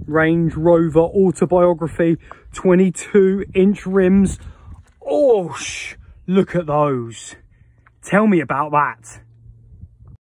Range Rover Autobiography 22-inch rims. Oh, look at those. Tell me about that.